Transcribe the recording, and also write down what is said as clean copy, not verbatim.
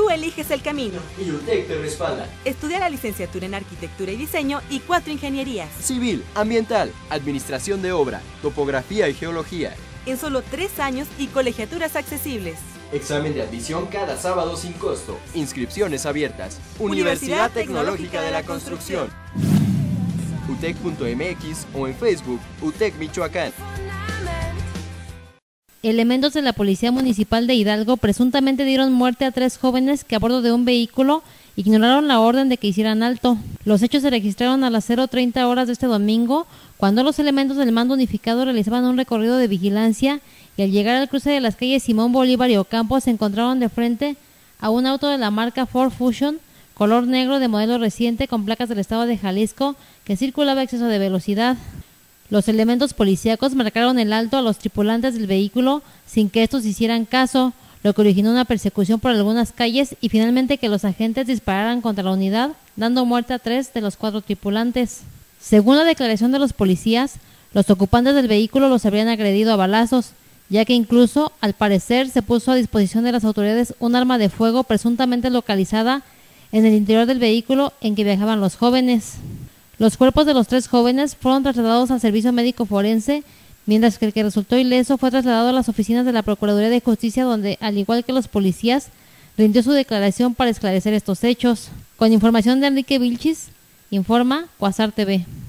tú eliges el camino. Y UTEC te respalda. Estudia la licenciatura en Arquitectura y Diseño y 4 ingenierías. Civil, ambiental, administración de obra, topografía y geología. En solo 3 años y colegiaturas accesibles. Examen de admisión cada sábado sin costo. Inscripciones abiertas. Universidad Tecnológica de la Construcción. UTEC.mx o en Facebook UTEC Michoacán. Elementos de la Policía Municipal de Hidalgo presuntamente dieron muerte a 3 jóvenes que a bordo de un vehículo ignoraron la orden de que hicieran alto. Los hechos se registraron a las 0:30 horas de este domingo, cuando los elementos del mando unificado realizaban un recorrido de vigilancia y al llegar al cruce de las calles Simón Bolívar y Ocampo se encontraron de frente a un auto de la marca Ford Fusion, color negro de modelo reciente con placas del estado de Jalisco, que circulaba a exceso de velocidad. Los elementos policíacos marcaron el alto a los tripulantes del vehículo sin que estos hicieran caso, lo que originó una persecución por algunas calles y finalmente que los agentes dispararan contra la unidad, dando muerte a 3 de los 4 tripulantes. Según la declaración de los policías, los ocupantes del vehículo los habrían agredido a balazos, ya que incluso, al parecer, se puso a disposición de las autoridades un arma de fuego presuntamente localizada en el interior del vehículo en que viajaban los jóvenes. Los cuerpos de los 3 jóvenes fueron trasladados al servicio médico forense, mientras que el que resultó ileso fue trasladado a las oficinas de la Procuraduría de Justicia, donde, al igual que los policías, rindió su declaración para esclarecer estos hechos. Con información de Enrique Vilchis, informa Cuasar TV.